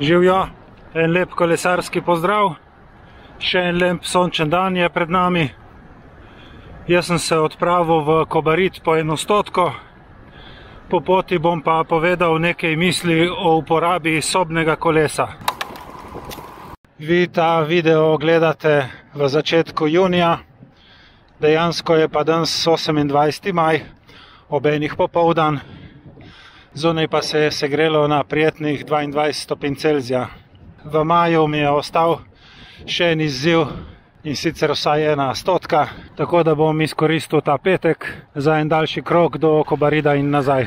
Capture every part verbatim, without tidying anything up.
Živjo, en lep kolesarski pozdrav, še en lep sončen dan je pred nami. Jaz sem se odpravil v Kobarid po eno stotko, po poti bom pa povedal nekaj misli o uporabi sobnega kolesa. Vi ta video gledate v začetku junija, dejansko je pa danes osemindvajseti maj, ob enih popoldan. Zunaj pa se je segrelo na prijetnih dvaindvajset stopinj Celzija. V maju mi je ostal še en izziv in sicer vsaj ena stotka, tako da bom izkoristil ta petek za en daljši krog do Kobarida in nazaj.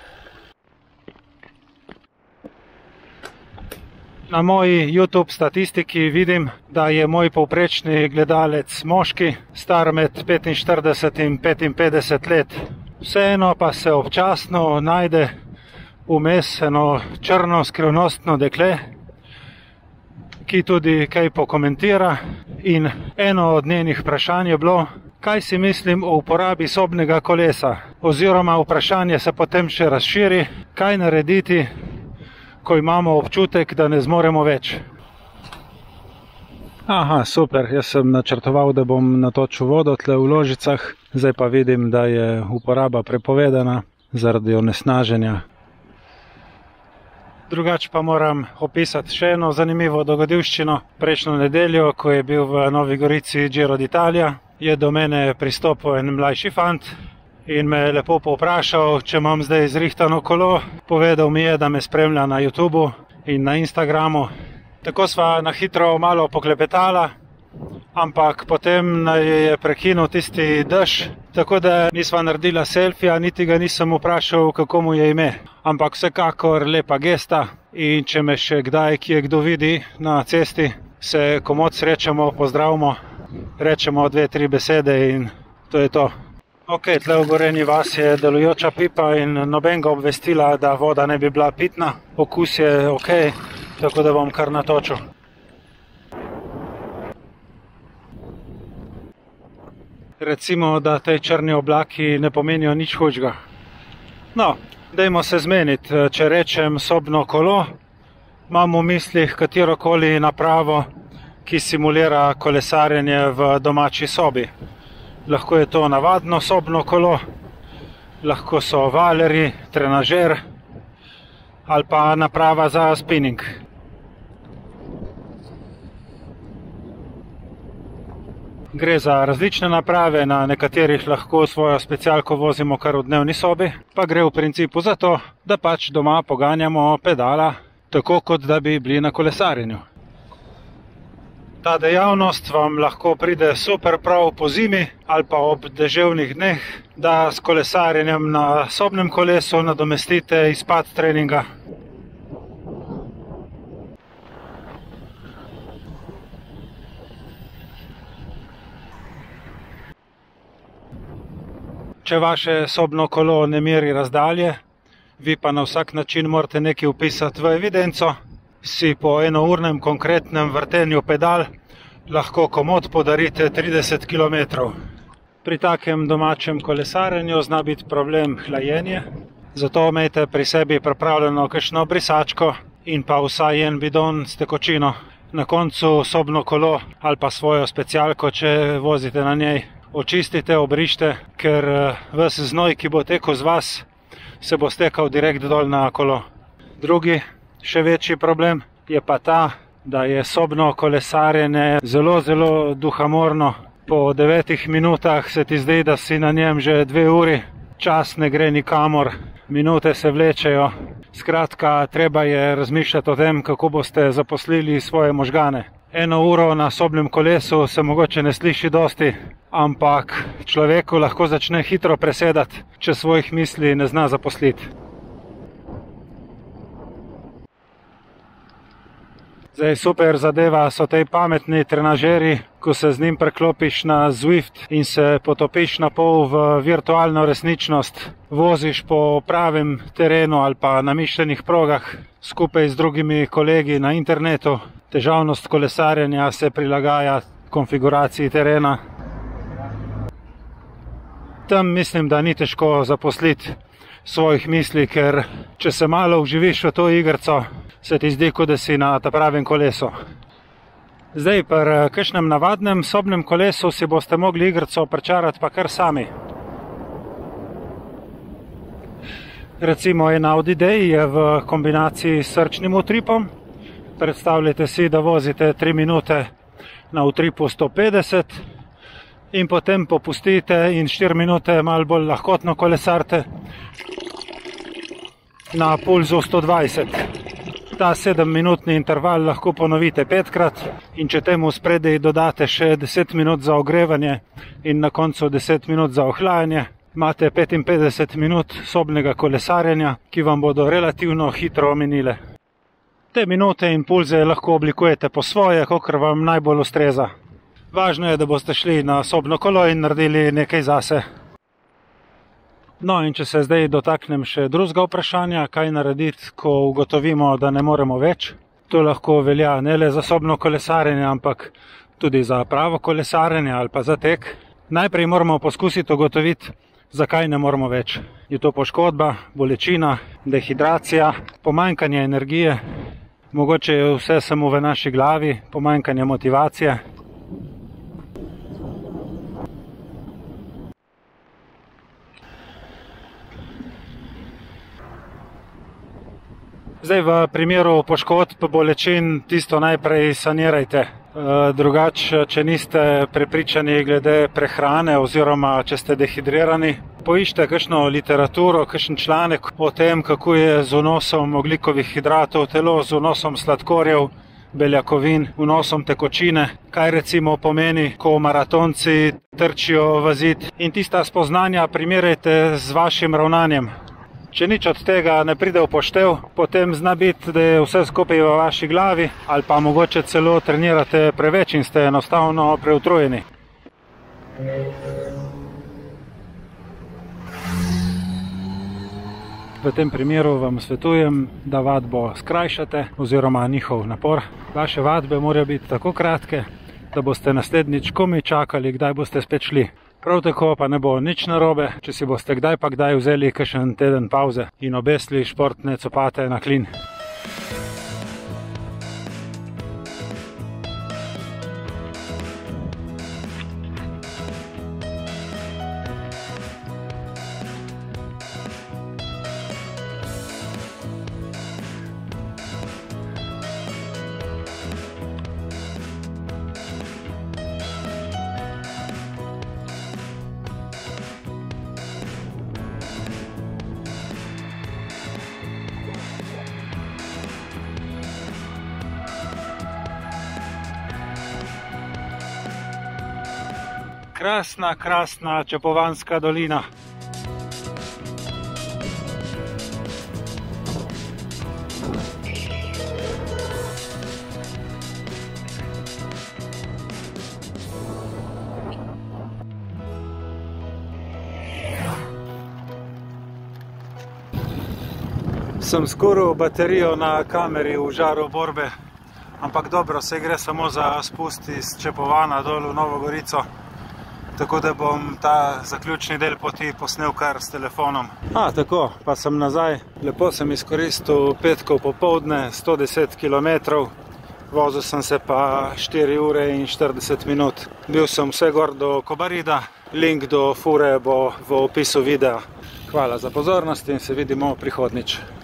Na moji YouTube statistiki vidim, da je moj povprečni gledalec moški, star med petinštirideset in petinpetdeset let. Vseeno pa se občasno najde vmes eno črno skrivnostno dekle, ki tudi kaj pokomentira, in eno od njenih vprašanj je bilo, kaj si mislim o uporabi sobnega kolesa, oziroma vprašanje se potem še razširi, kaj narediti, ko imamo občutek, da ne zmoremo več. Aha, super, jaz sem načrtoval, da bom natočil vodo tle v Ložicah, zdaj pa vidim, da je uporaba prepovedana zaradi onesnaženja. Drugače pa moram opisati še eno zanimivo dogodivščino. Prejšnjo nedeljo, ko je bil v Novi Gorici Giro d'Italia, je do mene pristopil en mlajši fant in me lepo povprašal, če imam zdaj zrihtano kolo. Povedal mi je, da me spremlja na YouTubu in na Instagramu. Tako sva na hitro malo poklepetala, ampak potem je prekinil tisti dež, tako da nisva naredila selfija, niti ga nisem vprašal, kako mu je ime. Ampak vsekakor lepa gesta in če me še kdaj kje kdo vidi na cesti, se komot srečamo, pozdravimo, rečemo dve, tri besede in to je to. Ok, tle v Gorenji vas je delujoča pipa in nobenega obvestila, da voda ne bi bila pitna. Okus je ok, tako da bom kar natočil. Recimo, da tej črni oblaki ne pomenijo nič hujšega. No, dajmo se zmeniti. Če rečem sobno kolo, imam v mislih katerokoli napravo, ki simulira kolesarjenje v domači sobi. Lahko je to navadno sobno kolo, lahko so valerji, trenažer ali pa naprava za spinning. Gre za različne naprave, na nekaterih lahko svojo specialko vozimo kar v dnevni sobi, pa gre v principu za to, da pač doma poganjamo pedala, tako kot da bi bili na kolesarjenju. Ta dejavnost vam lahko pride super prav po zimi ali pa ob deževnih dneh, da s kolesarjenjem na sobnem kolesu nadomestite izpad treninga. Če vaše sobno kolo ne meri razdalje, vi pa na vsak način morate nekaj vpisati v evidenco, si po enournem konkretnem vrtenju pedal lahko komot podarite trideset kilometrov. Pri takem domačem kolesarjenju zna biti problem hlajenje, zato imejte pri sebi pripravljeno kakšno brisačko in pa vsaj en bidon s tekočino. Na koncu sobno kolo ali pa svojo specialko, če vozite na njej, očistite, obrište, ker ves znoj, ki bo tekel z vas, se bo stekal direkt dol na kolo. Drugi, še večji problem je pa ta, da je sobno kolesarjenje zelo, zelo duhamorno. Po devetih minutah se ti zdi, da si na njem že dve uri, čas ne gre nikamor, minute se vlečejo. Skratka, treba je razmišljati o tem, kako boste zaposlili svoje možgane. Eno uro na sobnem kolesu se mogoče ne sliši dosti, ampak človeku lahko začne hitro presedati, če svojih misli ne zna zaposliti. Zdaj, super zadeva so tej pametni trenažeri, ko se z njim preklopiš na Zwift in se potopiš na pol v virtualno resničnost. Voziš po pravem terenu ali pa na mišljenih progah skupaj z drugimi kolegi na internetu. Težavnost kolesarjenja se prilagaja konfiguraciji terena. Tam mislim, da ni težko zaposliti svojih misli, ker če se malo vživiš v to igrico, se ti zdi, kot da si na ta pravem kolesu. Zdaj, pri kakšnem navadnem sobnem kolesu si boste mogli igrico pričarati pa kar sami. Recimo en Audi Day je v kombinaciji s srčnim utripom. Predstavljajte si, da vozite tri minute na utripu sto petdeset in potem popustite in štiri minute malo bolj lahkotno kolesarite na pulzu sto dvajset. Ta sedemminutni interval lahko ponovite petkrat in če temu spredaj dodate še deset minut za ogrevanje in na koncu deset minut za ohlajanje, imate petinpetdeset minut sobnega kolesarjenja, ki vam bodo relativno hitro minile. Te minute in pulze lahko oblikujete po svoje, kakor vam najbolj ustreza. Važno je, da boste šli na sobno kolo in naredili nekaj zase. No, in če se zdaj dotaknem še drugega vprašanja, kaj narediti, ko ugotovimo, da ne moremo več. To lahko velja ne le za sobno kolesarjenje, ampak tudi za pravo kolesarjenje ali pa za tek. Najprej moramo poskusiti ugotoviti, zakaj ne moremo več. Je to poškodba, bolečina, dehidracija, pomanjkanje energije, mogoče je vse samo v naši glavi, pomanjkanje motivacije. Zdaj, v primeru poškodb, bolečin, tisto najprej sanirajte. Drugače, če niste prepričani glede prehrane oziroma če ste dehidrirani, poiščite kakšno literaturo, kakšen članek o tem, kako je z vnosom ogljikovih hidratov telo, z vnosom sladkorjev, beljakovin, vnosom tekočine, kaj recimo pomeni, ko maratonci trčijo v zid. In tista spoznanja primerjajte z vašim ravnanjem. Če nič od tega ne pride v poštev, potem zna biti, da je vse skupaj v vaši glavi ali pa mogoče celo trenirate preveč in ste enostavno preutrujeni. V tem primeru vam svetujem, da vadbo skrajšate oziroma njihov napor. Vaše vadbe morajo biti tako kratke, da boste naslednjič komaj čakali, kdaj boste spet šli. Prav tako pa ne bo nič narobe, če si boste kdaj pa kdaj vzeli kakšen teden pauze in obesili športne copate na klin. Krasna, krasna Čepovanska dolina. Sem skoril baterijo na kameri v žaru borbe, ampak dobro, se gre samo za spust iz Čepovana dol v Novo Gorico. Tako da bom ta zaključni del poti posnel kar s telefonom. A, tako, pa sem nazaj. Lepo sem izkoristil petkov popoldne, sto deset kilometrov. Vozil sem se pa štiri ure in štirideset minut. Bil sem vse gor do Kobarida. Link do fure bo v opisu videa. Hvala za pozornost in se vidimo prihodnjič.